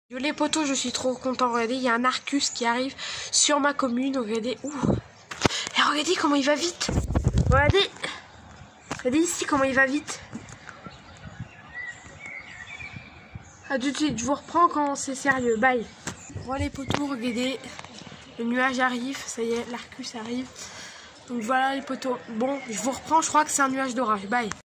Les potos, je suis trop content. Regardez, il y a un Arcus qui arrive sur ma commune. Regardez, et regardez comment il va vite. Regardez, regardez ici comment il va vite. A tout de suite, je vous reprends quand c'est sérieux. Bye. Voilà les potos, regardez, le nuage arrive. Ça y est, l'Arcus arrive. Donc voilà les potos. Bon, je vous reprends. Je crois que c'est un nuage d'orage. Bye.